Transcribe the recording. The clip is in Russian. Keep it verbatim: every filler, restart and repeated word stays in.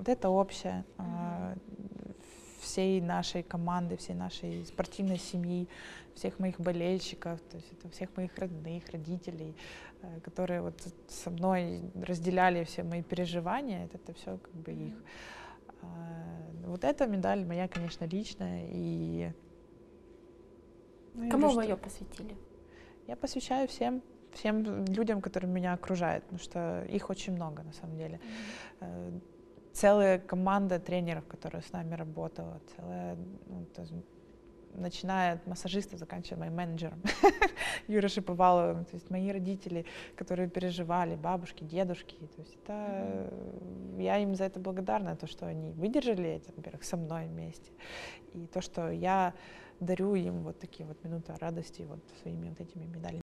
вот это общее э, всей нашей команды, всей нашей спортивной семьи, всех моих болельщиков, то есть это всех моих родных, родителей, э, которые вот со мной разделяли все мои переживания, это, это все как бы их. Э, вот эта медаль моя, конечно, личная. И ну, Кому говорю, вы что ее посвятили? я посвящаю всем, всем людям, которые меня окружают, потому что их очень много на самом деле. Mm-hmm. Целая команда тренеров, которая с нами работала, целая, ну, начиная от массажиста, заканчивая моим менеджером Юрой Шиповаловым, то есть мои родители, которые переживали, бабушки, дедушки, то есть это, mm-hmm. я им за это благодарна, то, что они выдержали это, во-первых, со мной вместе, и то, что я дарю им вот такие вот минуты радости вот своими вот этими медалями.